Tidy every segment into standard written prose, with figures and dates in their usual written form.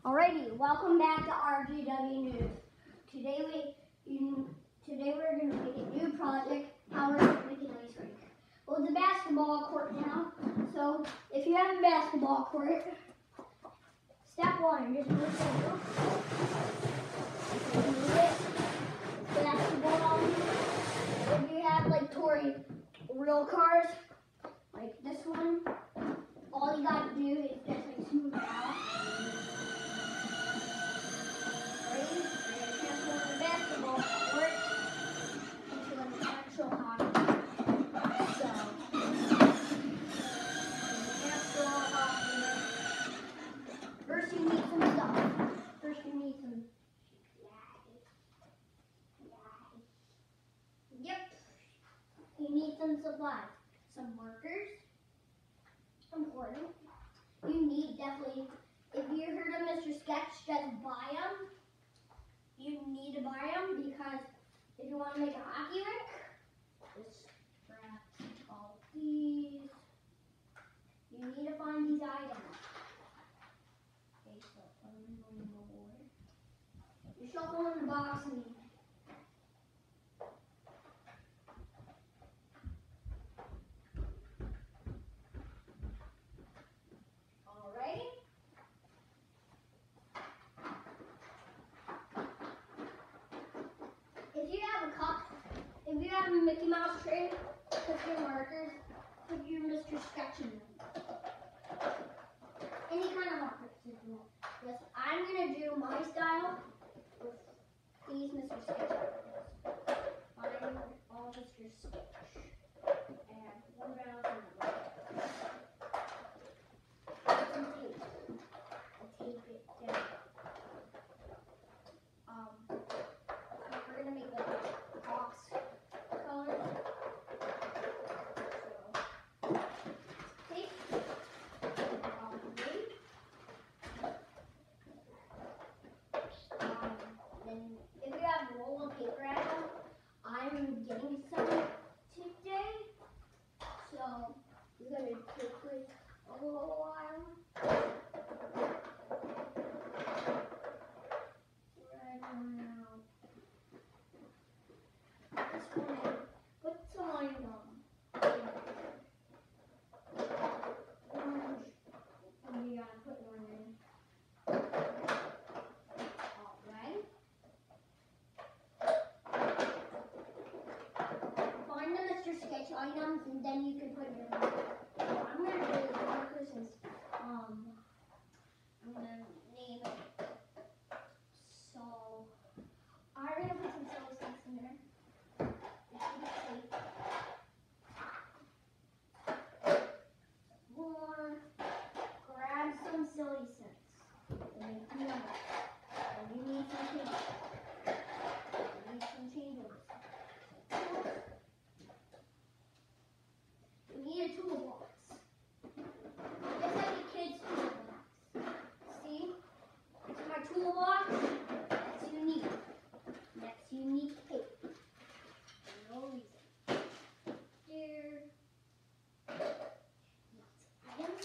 Alrighty, welcome back to RGW News. Today we're going to make a new project, how we're going to make an ice rink. Well, it's a basketball court now, so if you have a basketball court, step one, just move it, basketball. If you have like toy real cars, like this one, all you got to do is just like smooth it out. First you need some stuff. First you need some you need some supplies. Some markers. Important. You need definitely, if you heard of Mr. Sketch, just buy them. You need to buy them because if you want to make a hockey rink, just grab all these. You need to find these items. Okay, so put them on the board. You shuffle in the box and alrighty. If you have a cup, if you have a Mickey Mouse tray, put your markers, put your Mr. Sketch in them. Any kind of markers if you want. Yes, I'm going to do my style with these Mr. Sketch markers. Find all Mr. Sketch. And one round and put some tape. And tape it down. We're going to make like a box color. So, tape. Then if you have roll of paper at home, I'm getting some today. So we're going to take like a little while. Right around. Just want to put some on orange. And you gotta put one in. Alright. Find the Mr. Sketch items and then you can put your marker. I'm gonna do the marker since I'm gonna name it. So I'm gonna put some cello sticks in there. More. Grab some silly cents. And you need some change. You need some changes. You need a toolbox. Just like a kid's toolbox. See? It's my toolbox. That's unique. Next, you need tape. For no reason. Here. Items.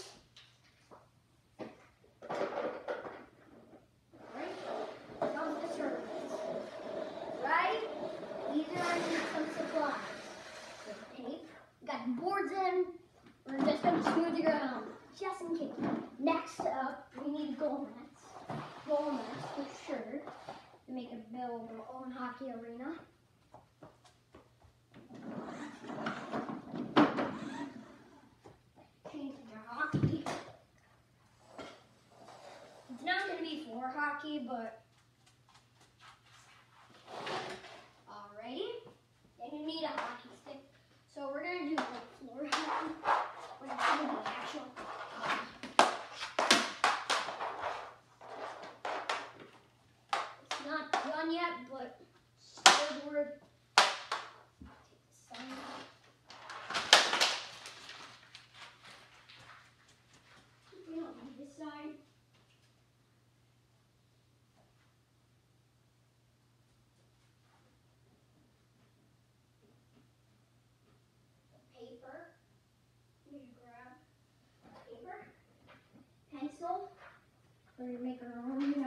Right? Comes the service. Right? These are some supplies. Some tape. We got boards in. We're just going to smooth the ground. Just in case. Next up, we need goal nets. Goal nets for sure. To make a build our own hockey arena. Change your hockey. It's not going to be for hockey, but alrighty. Then you need a hockey stick. So we're going to do like floor hockey. We're going to do the actual hockey. It's not done yet, but scoreboard. Take the sun. We don't need this side. Paper. We grab paper, pencil. We're going to make our own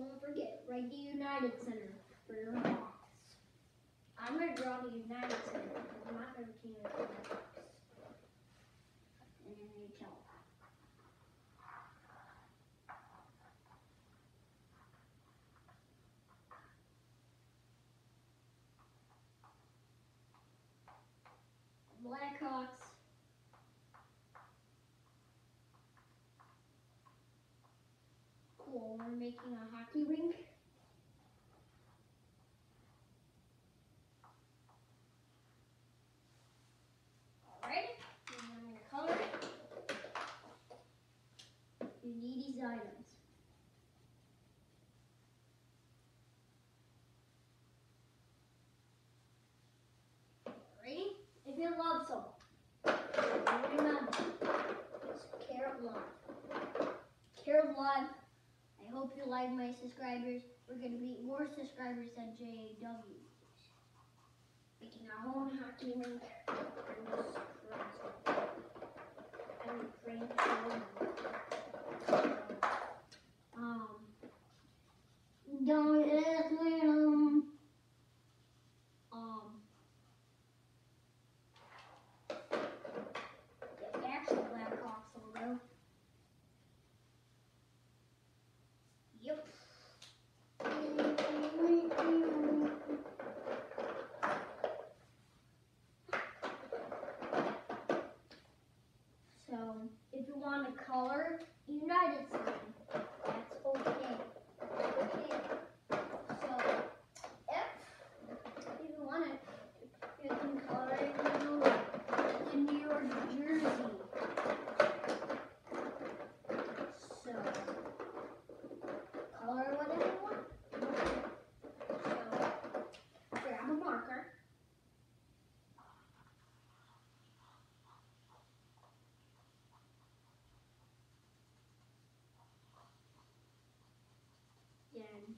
don't forget, write the United Center for your Hawks. I'm going to draw the United Center because my favorite team is the Hawks. And NHL. Blackhawks. Cool, we're making a hockey rink. Alright, I'm going to color it. You need these items. Alrighty, if you love someone, remember, it's Carrot Love. Carrot Love. I hope you like my subscribers. We're going to beat more subscribers than JAW. Making our own hockey rink. Don't ask me, the actual Blackhawks logo. Yep. So, if you want to color United States, that's okay. Okay. So, if you want it, you can color it the New York jersey. So, color whatever you want. So, grab a marker. Then,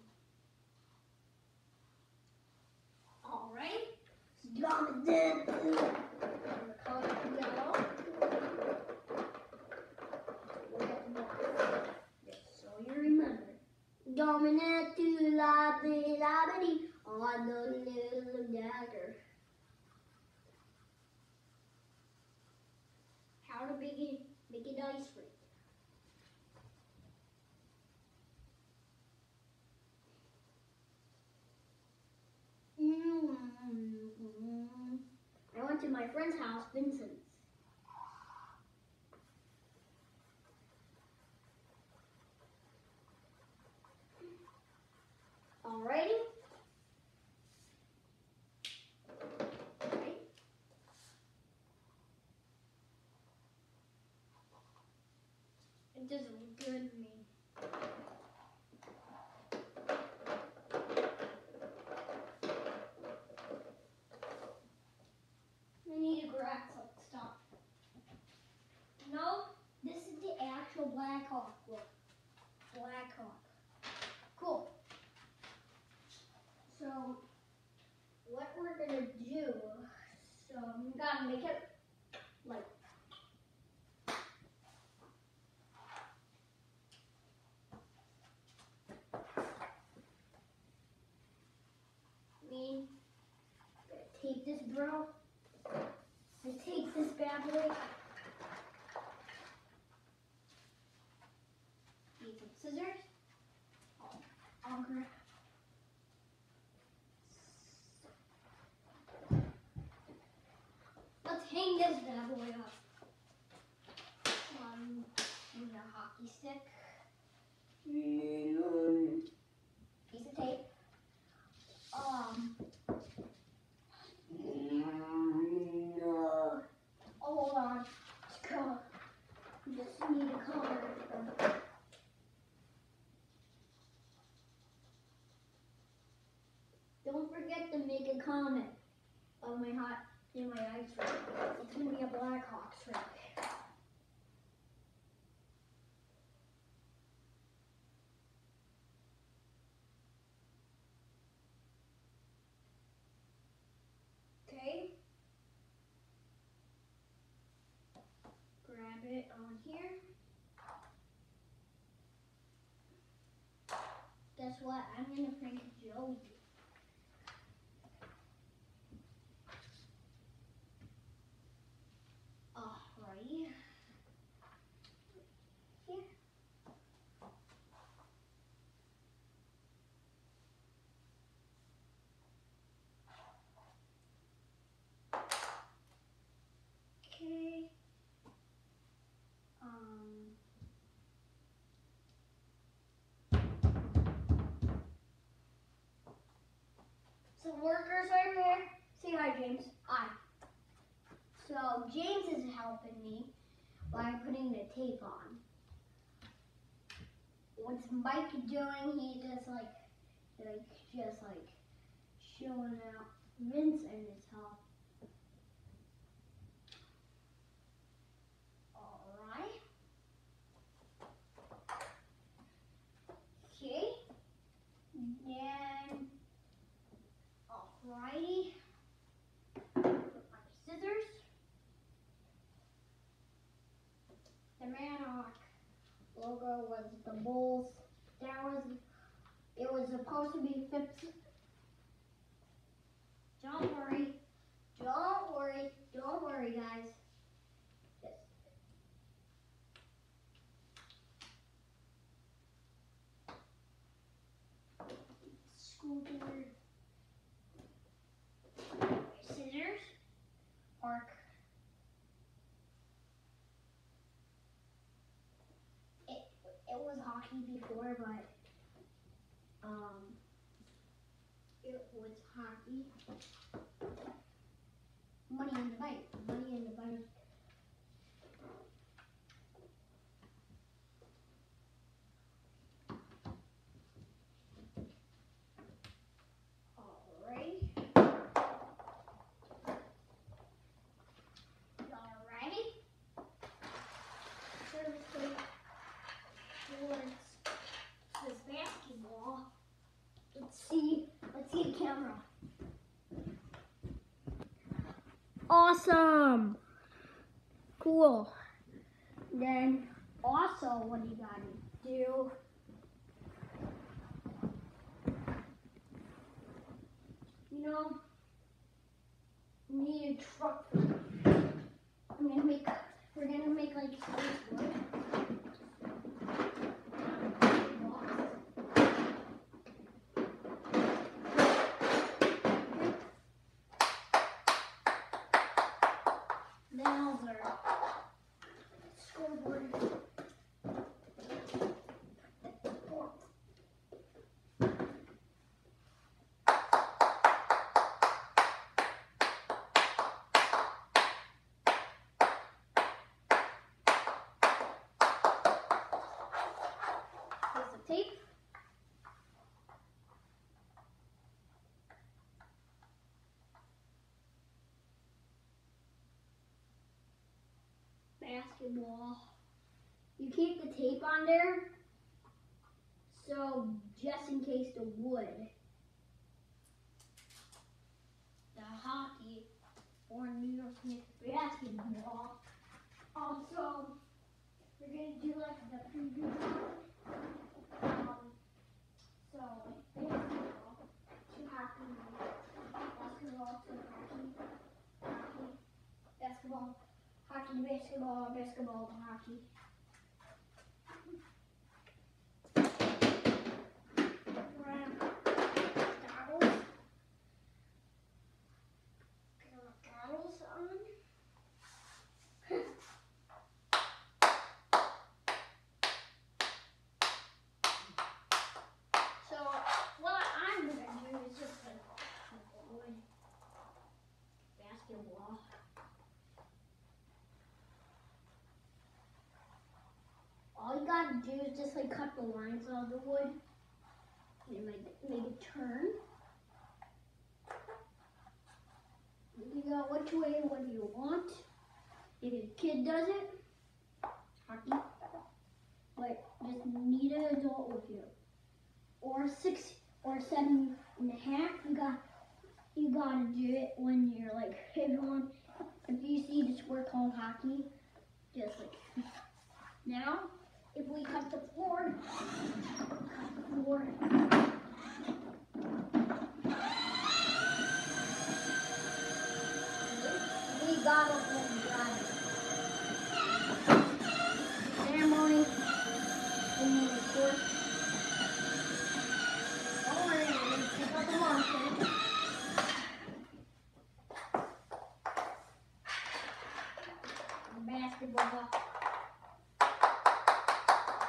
alright. Dominant. Color it yellow. Just so you remember. Dominant to la de la de on the little dagger. How to make it ice rink. I went to my friend's house, Vincent's. Alrighty. Okay. It doesn't look good to me. I need to grab some stuff. No, this is the actual Blackhawk look. Blackhawk. Cool. So, what we're gonna do, so we gotta make it like tape this bro. I take this bad boy. Need some scissors. I'll grab. Let's hang this bad boy up. Use a hockey stick. Piece of tape. Hold on. Just need a color. Don't forget to make a comment on my in my ice rink. It's gonna be a Blackhawks rink. Okay. Grab it on here. Guess what? I'm gonna prank Joey. Alrighty. Here. Okay. Some workers are here. Say hi, James. Hi. So James is helping me by putting the tape on. What's Mike doing? He just showing out rinse in his top. Alright. Okay. Then alrighty. Put my scissors. The Manhawk logo was the Bulls. It was supposed to be 50. Don't worry, guys. Scooter, scissors, arc. It was hockey before, but it was hockey. Money in the bank. Money in the bank. Alright. Y'all ready? Service tape towards this basketball. Let's see the camera. Awesome. Cool. Then also what you gotta do, you need a truck. We're gonna make like wood. Nails are scoreboard. Here's the tape. Basketball. You keep the tape on there, so just in case the wood, the hockey, or New York Knicks basketball. Also, we're gonna do like the preview. So basketball, to hockey, basketball to hockey, basketball. Hockey, basketball, basketball, hockey. Goggles on. So what I'm gonna do is just like wood basketball. All you gotta do is just like cut the lines on the wood and make it turn. You go which way, what do you want? If a kid does it, hockey, but just need an adult with you. Or 6 or 7 and a half, you gotta do it when you're like everyone. If you see the sport called hockey, just like now. If we cut the floor,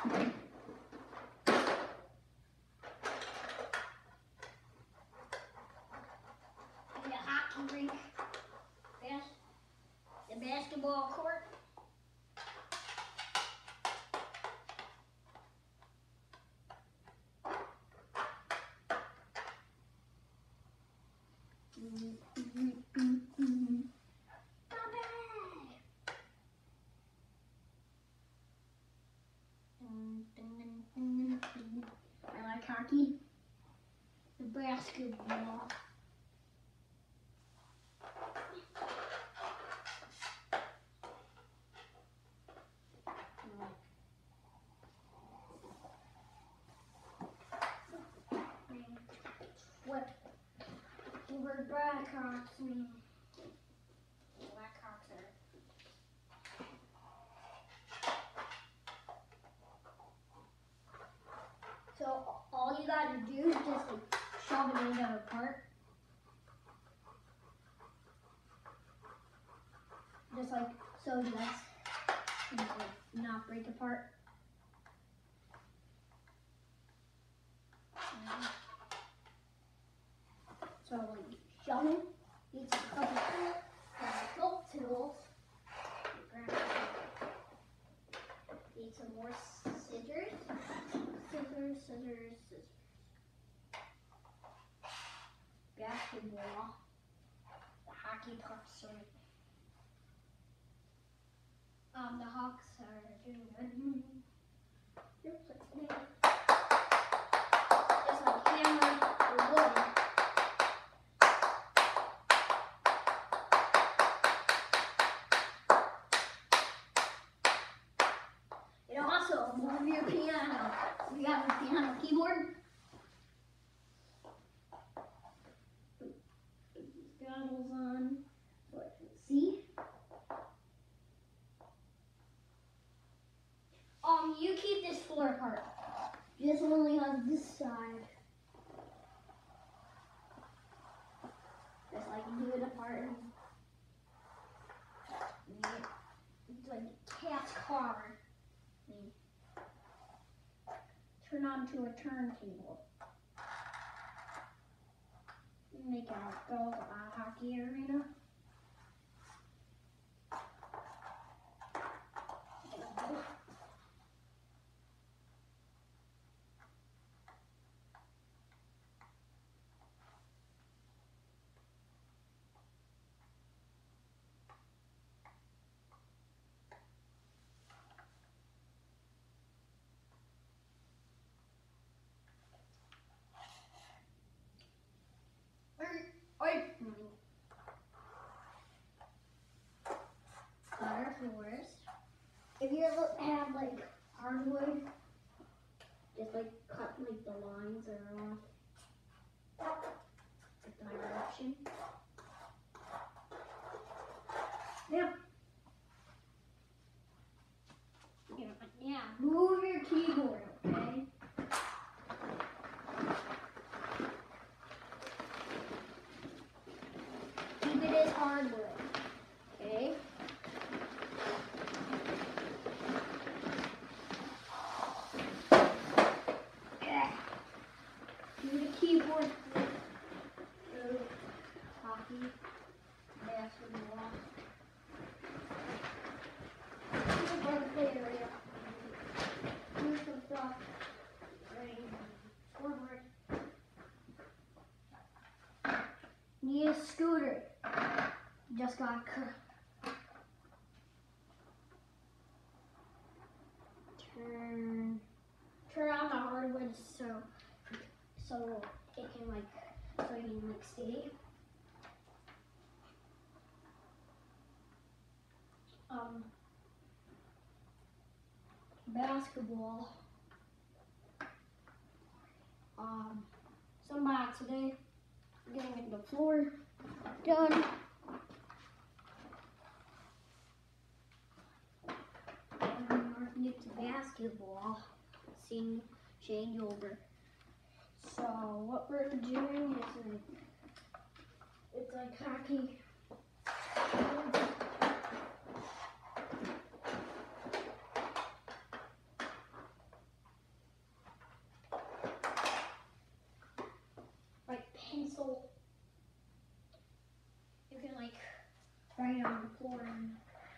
And a hockey rink. The basketball court. I like hockey. The basketball. What? Where Blackhawks mean? Blackhawks are. So all you gotta do is just like shove it into a part. Just like so this can like not break apart. So like shove it. Needs a couple tools. Need some more scissors. Scissors. Basketball. The hockey pucks are. The Hawks are doing good. Just like hammer or wood. And also move your piano. If you have a piano keyboard. Put these goggles on so I can see. You keep this floor part. This only on this side. Just like do it apart. It's like cat's car. Turn on to a turntable. Make it go a hockey arena. Butter floors. If you ever have like hardwood, just like cut like the lines are off. Like the direction. Yeah. Yeah. Move your keyboard, okay? Keep it as hardwood, okay? Do the keyboard for hockey, basketball. Here's a fun play area. Here's some stuff. Scoreboard. Need a scooter. Just got turn on the hardwood so it can so you can stay. Basketball. Somebody today getting the floor done. Get to basketball, change over. So what we're doing is it's like hockey. pencil. You can like write it on the floor in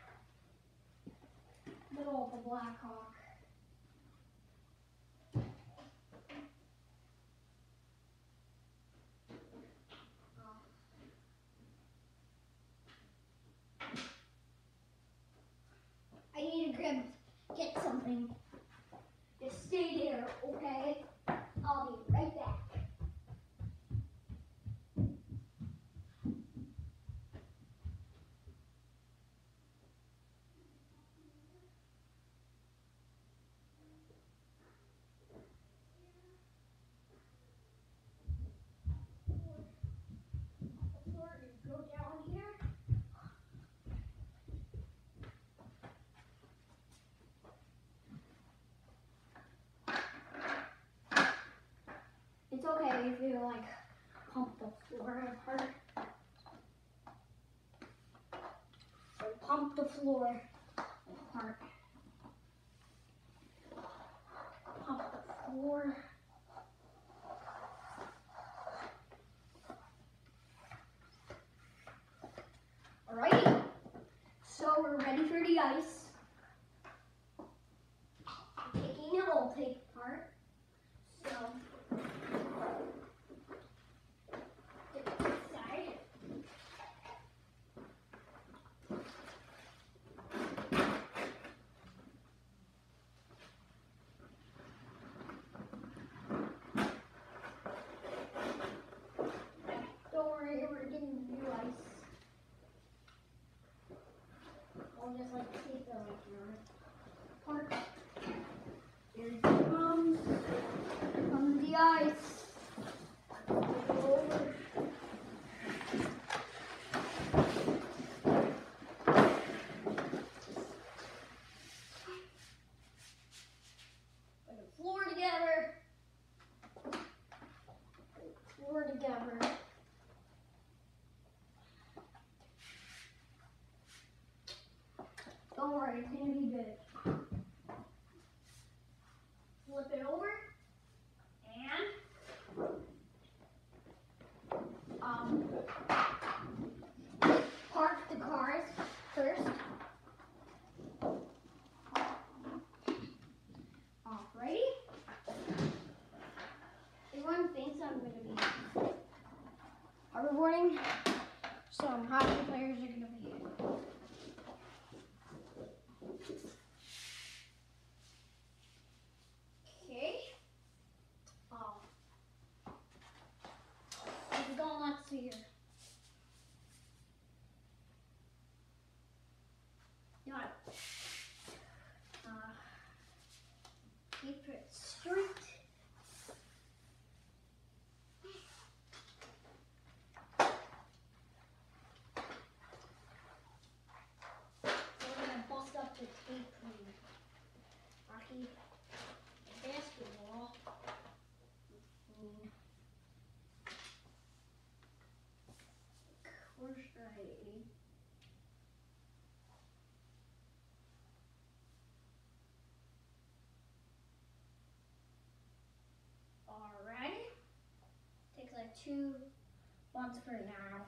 the middle of the Blackhawk. I need to get something. Just stay there, okay? I'll be right back. Go down here. It's okay if you like pump the floor hard. So pump the floor hard. Pump the floor. Alrighty. So we're ready for the ice. I'm taking the whole tape apart. So don't worry, we're getting new ice. I'll just like take the part. Here it comes. Here comes the ice. Over. Put the floor together. Put the floor together. Don't worry, it's gonna be good. Flip it over and park the cars first. Alrighty. Everyone thinks I'm gonna be hoverboarding. Some hockey players are gonna be. Let's see here. Got it. Keep it straight. So we're gonna bust up the tape from hockey and basketball. Where's I? Alright. Takes like 2 months for now.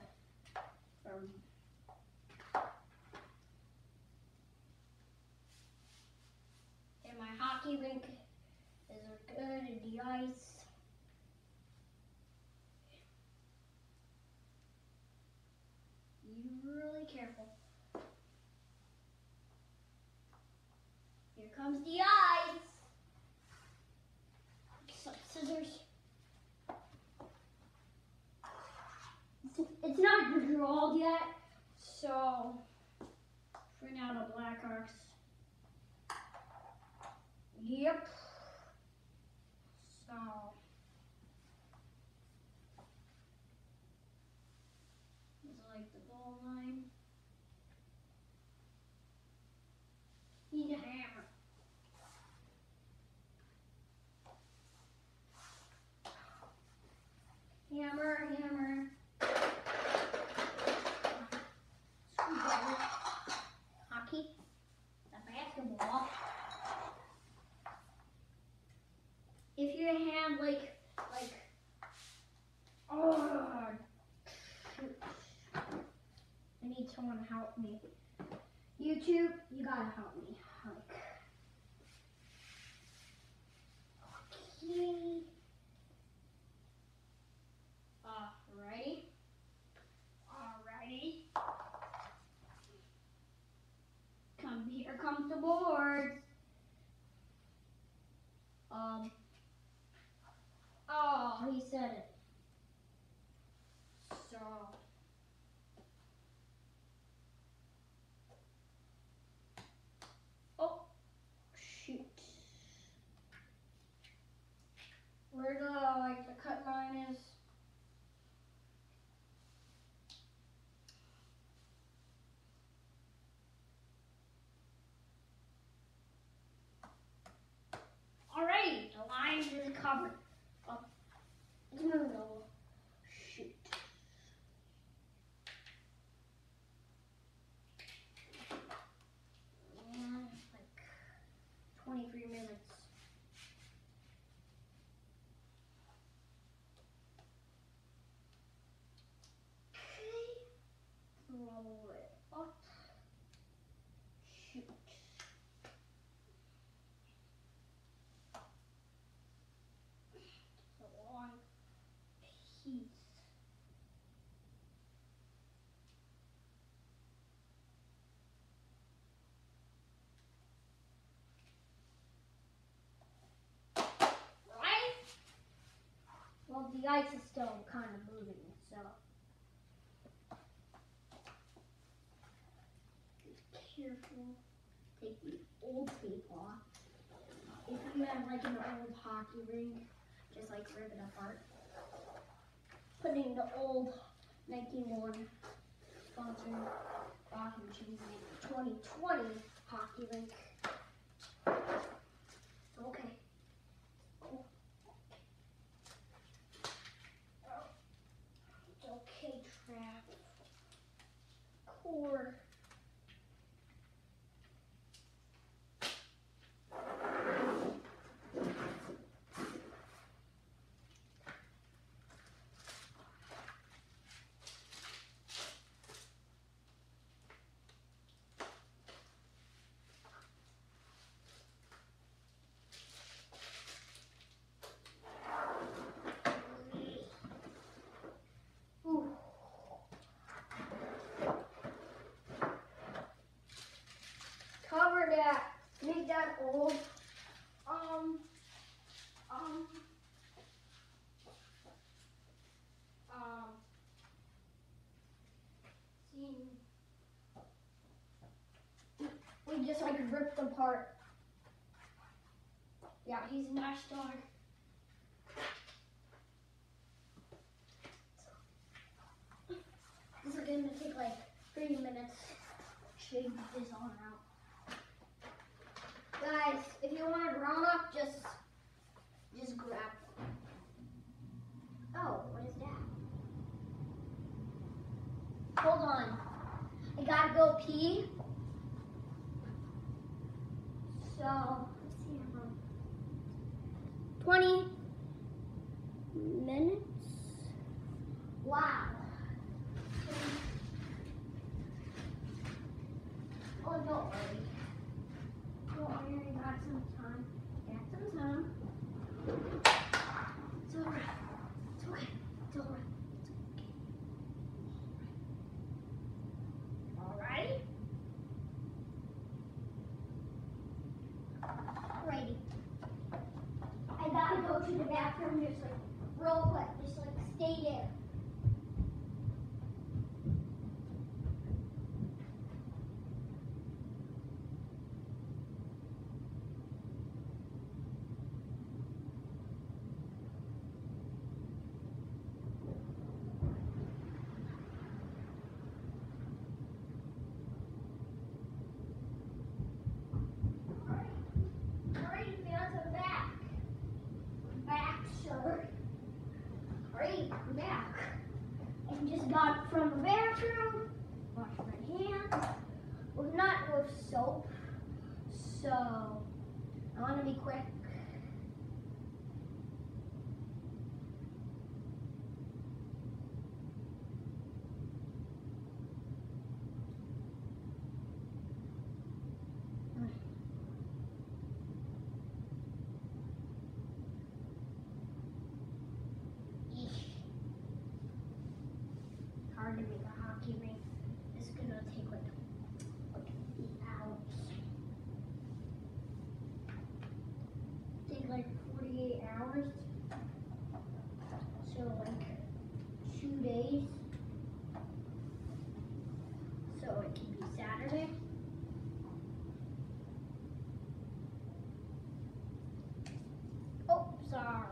And my hockey rink is good in the ice. Be really careful. Here comes the ice. Some scissors. It's not drawled yet, so for now the Blackhawks. Yep. So it's like the goal line. Need a hammer. Hammer, hammer. Screwdriver. Hockey. A basketball. me. YouTube, you gotta help me. Like, okay. Ready? Alrighty. Here comes the board. Oh, he said it. So. Oh, shoot. Where the cut line is. Alright, the line is covered. Oh, no. Shoot. And like 23 minutes. Okay. Roll it up. Shoot. It's a long piece. Well, the ice is still kind of moving, so be careful. Take the old tape off. If you have like an old hockey rink, just like rip it apart. Putting the old 1991 sponsor off and choosing the 2020 hockey rink. Okay. Okay, trap. Core. Cover that. Make that old. We just like ripped apart. Yeah, he's a nice dog. This is gonna take like 30 minutes. Shake this on out. Guys, if you want a grown up, just grab them. Oh, what is that? Hold on. I gotta go pee. So, let's see, 20 minutes. Wow. Oh, don't worry. Don't worry, I got some time. Got some time. It's alright. It's okay. It's alright. It's okay. Alright. Alrighty. I gotta go to the bathroom just like real quick. Just like stay there. I'm back. I just got from the bathroom, washed my hands, well, not with soap, so I want to be quick. hours. So like 2 days. So it can be Saturday. Oh, sorry.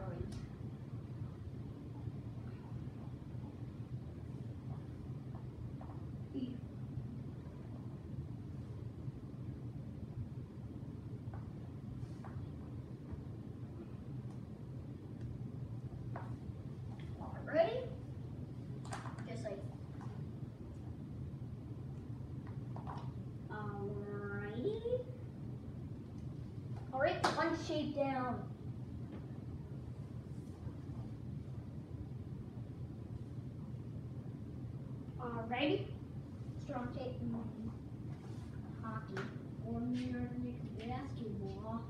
Ready? Just like. Alrighty. Alright, one shape down. Alrighty. Strong tape hockey or New York Knicks basketball.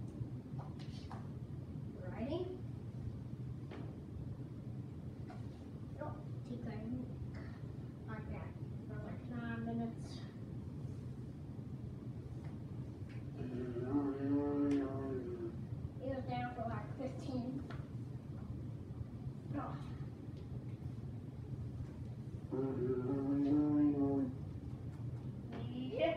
Ready? Take like that for like 9 minutes. It was down for like 15. Oh. Yep.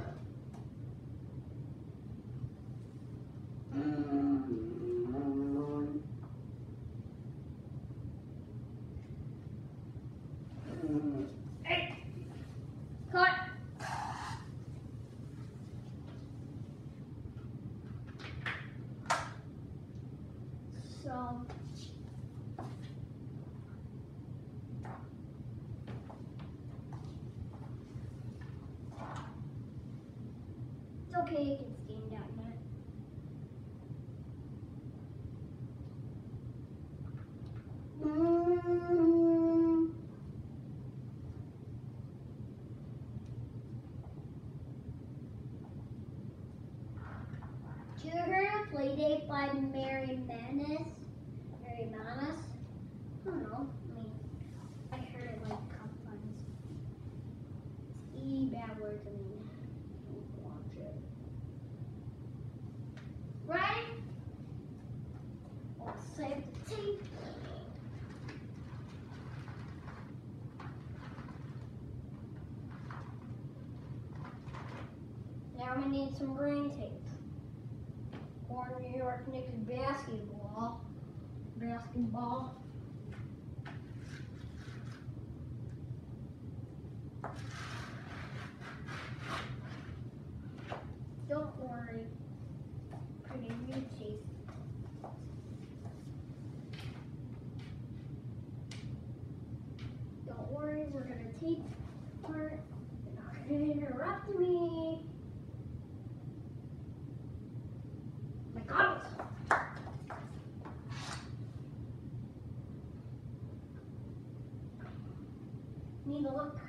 Hey. Cut. So it's okay, you can stand out in it. You heard of Playdate by Mary Manis? Mary Manis? I don't know. I mean, I heard it like a couple times. It's bad words. I mean, don't watch it. Right? I'll save the tape. Now we need some green tape. Or New York Knicks basketball. Don't worry. Pretty new tape. Don't worry, we're gonna tape part. You're not gonna interrupt me. My God. Need to look.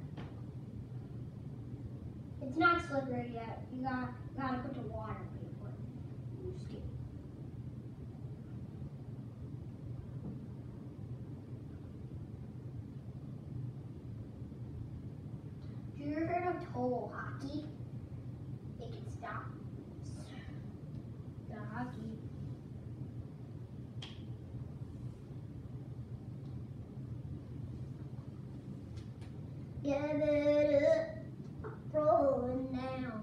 It's not slippery yet. You gotta put the water before you skate. Have you ever heard of total hockey? It can stop the hockey. Get it up, rolling now.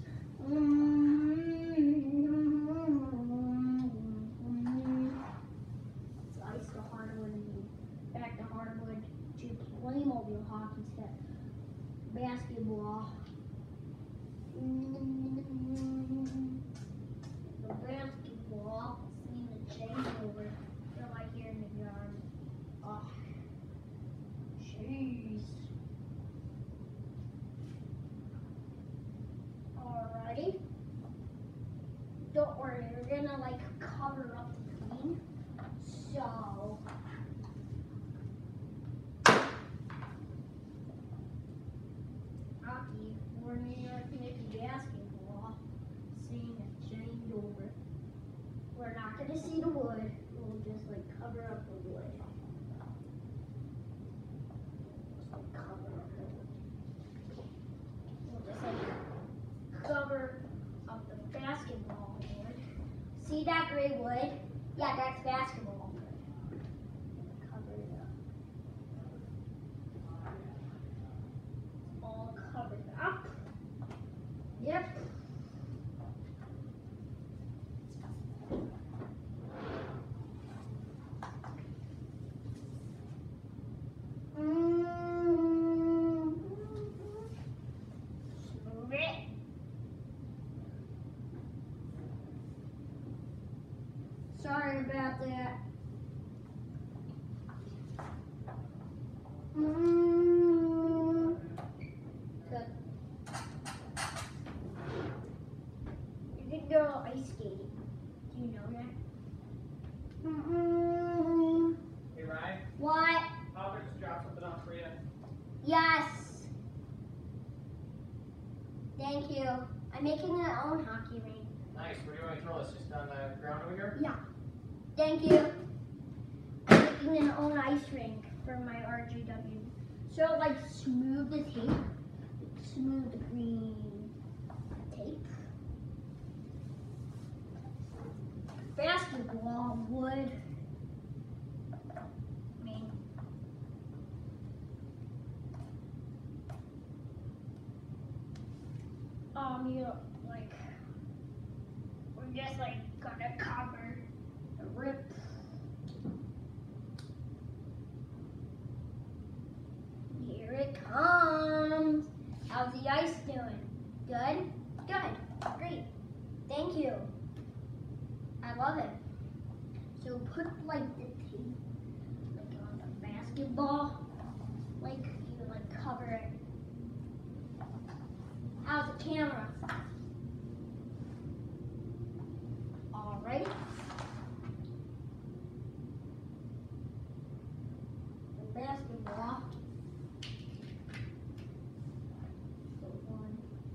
It's ice to hardwood and back to hardwood to Playmobil hockey set. Basketball. The basketball seems to change over. Feel like here in the yard. Oh, jeez. Alrighty. Don't worry, we're gonna like cover up the green. So hockey or New York Knicks basketball seeing it change over. We're not gonna see the wood. We'll just like cover up the wood. Just like cover up the wood. We'll just like cover up the basketball wood. See that gray wood? Yeah, that's basketball. Cover it up. All covered up. Yep. Smooth it. Sorry about that. Good. You can go ice skating. Do you know that? Hey, Ryan. What? Papa just dropped something off for you. Yes. Thank you. I'm making my own hockey rink. Nice. Where do you want me to throw this? Just on the ground over here? Yeah. Thank you. I'm making an own ice rink for my RGW. So like smooth the tape. Smooth the green tape. Basketball would. You like, we're just like gonna cover the rip. Here it comes. How's the ice doing? Good? Good. Great. Thank you. I love it. So put like the tape like on the basketball. Like you like cover it. How's the camera? All right. The basketball. The one.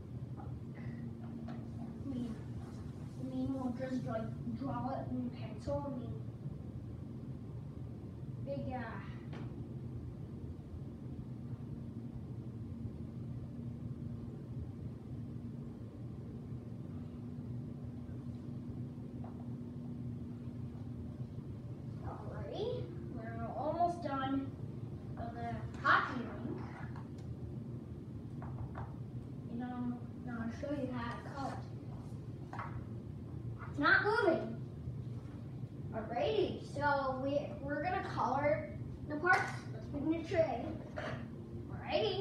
I mean, we'll just like draw it in pencil. I mean, big show you how it colors. It's not moving. Alrighty, so we're gonna color the parts. Let's put in the tray. Alrighty.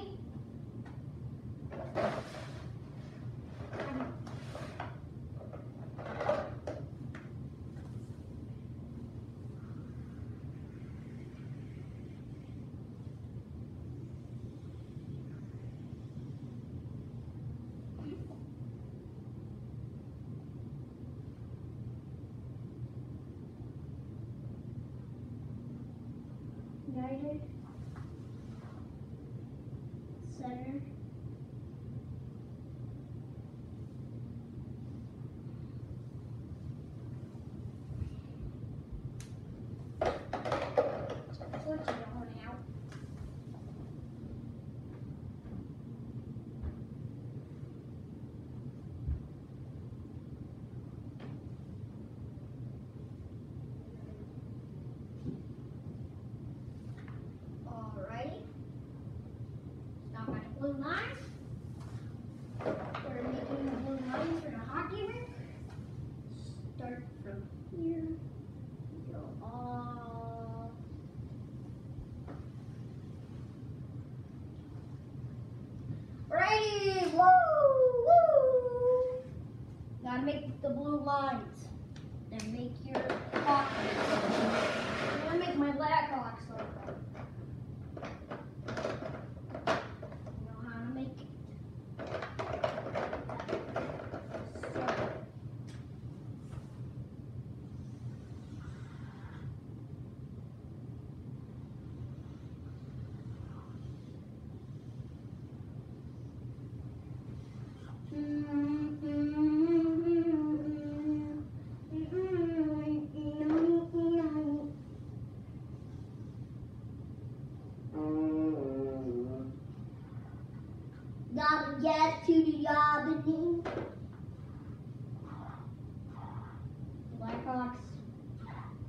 United, center, switch it on out. Blue lines. We're making the blue lines for the hockey rink. Start from here. Go all. Ready! Woo! Woo! Gotta make the blue lines. Then make your hockey. I'm gonna make my Blackhawks look like. Gotta get to the Albany. Blackhawks.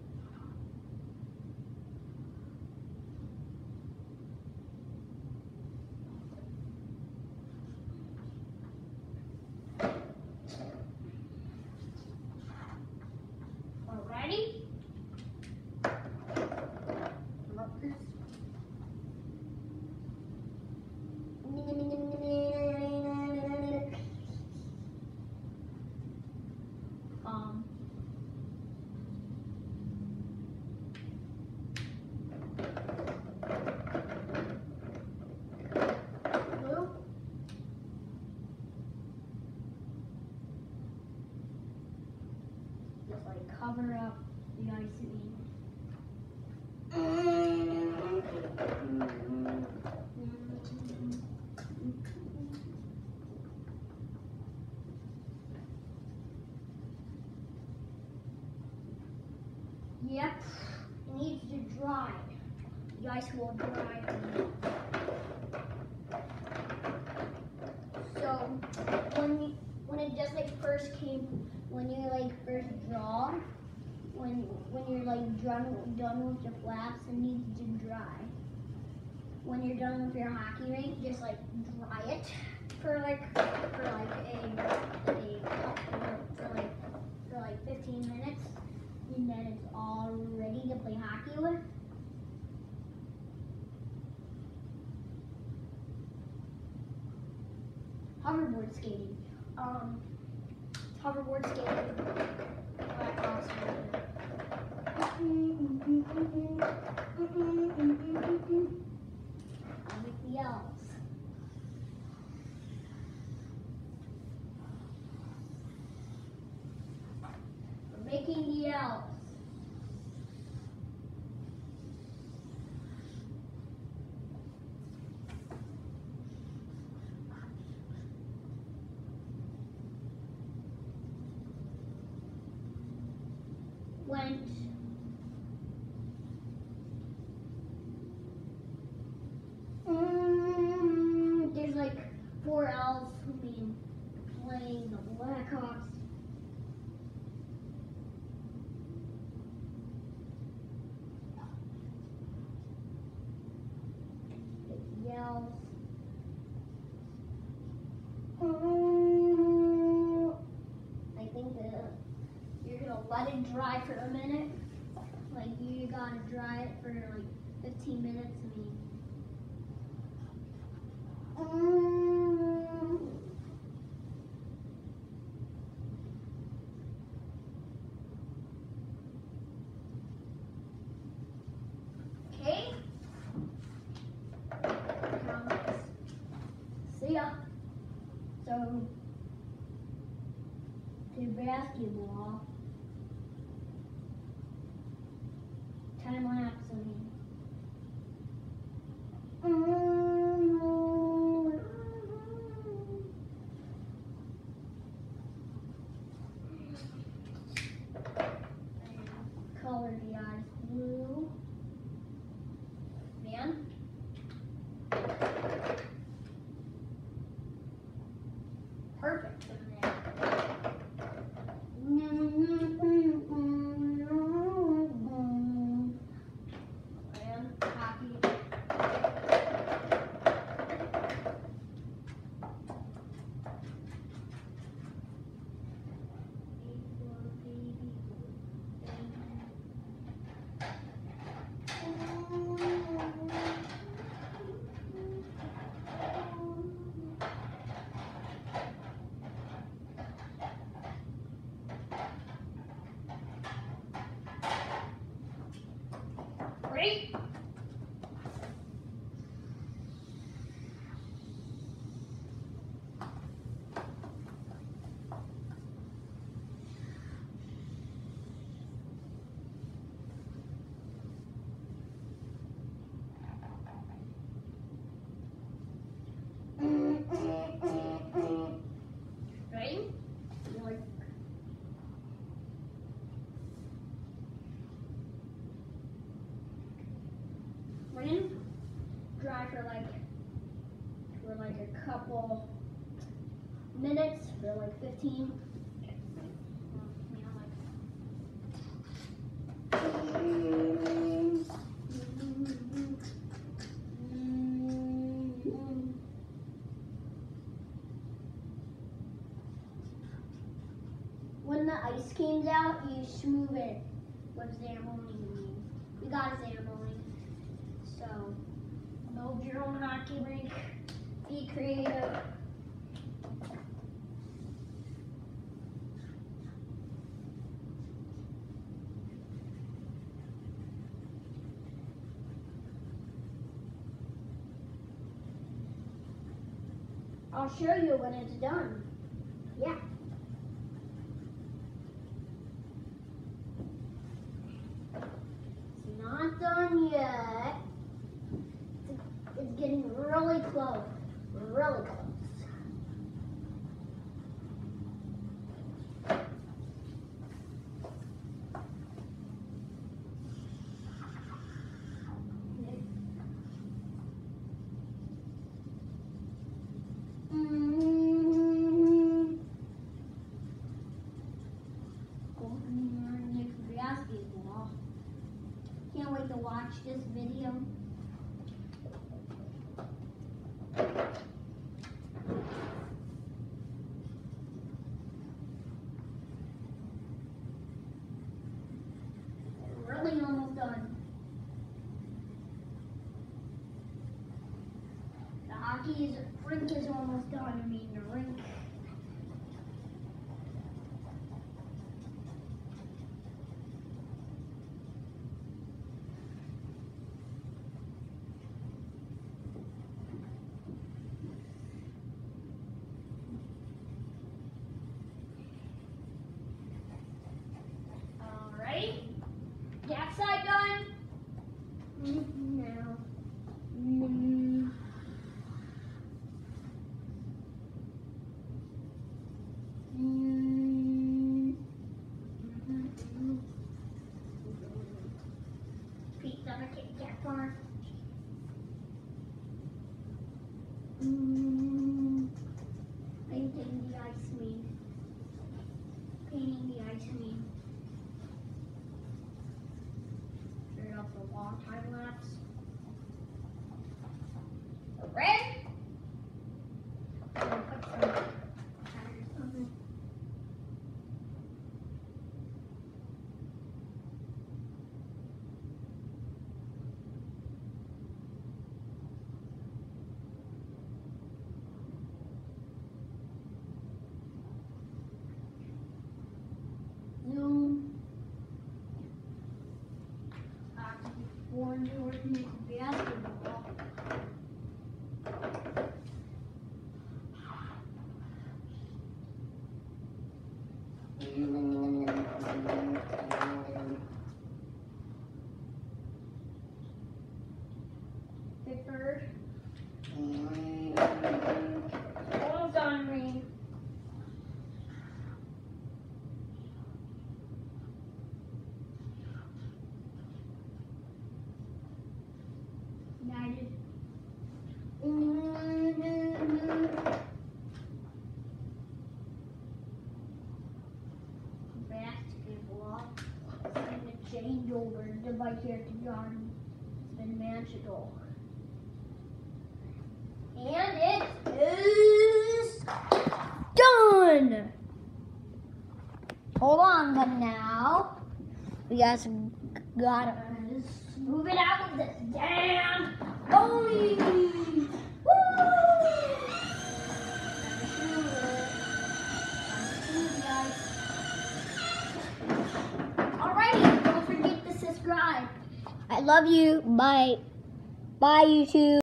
just like cover up the ice cream. Yep, it needs to dry. The ice will dry. So when it just like first came, when you like first draw, when you're like done with your flaps, it needs to dry. When you're done with your hockey rink, just like dry it for like 15 minutes, and then it's all ready to play hockey with. Hoverboard skating. Hoverboard skating. Blackhawks. I'll make the yells. We're making the yells. Went. There's like 4 elves who mean playing the Blackhawks. It yells. I think that you're gonna let it dry for a minute. Like you gotta dry it for like 15 minutes. Okay. See ya. So to basketball. Time lapse, color the eyes blue. Man. Perfect. Ready? Ready? Rain, dry for like a couple minutes, for like 15. When the ice comes out, you smooth it with Zamboni. We got a Zamboni. So, build your own hockey rink. Be creative. I'll show you when it's done. Yeah. done yet. It's getting really close. Really close. Can't wait to watch this video. Really almost done. The rink is almost done. I mean, the rink. That side done? No. Pete, never take that far. Painting the ice mean. Painting the ice mean. For a long time lapse. Red. I'm gonna put some tires on it. Zoom. Before you were to make basketball. Third. Almost done, Rain. United. Basketball. It's going to change over the bike here to Johnny. It's been magical. And it is done. Hold on, but now we gotta move it out of this damn goalie. Woo! Alrighty, don't forget to subscribe. I love you. Bye. Bye, YouTube.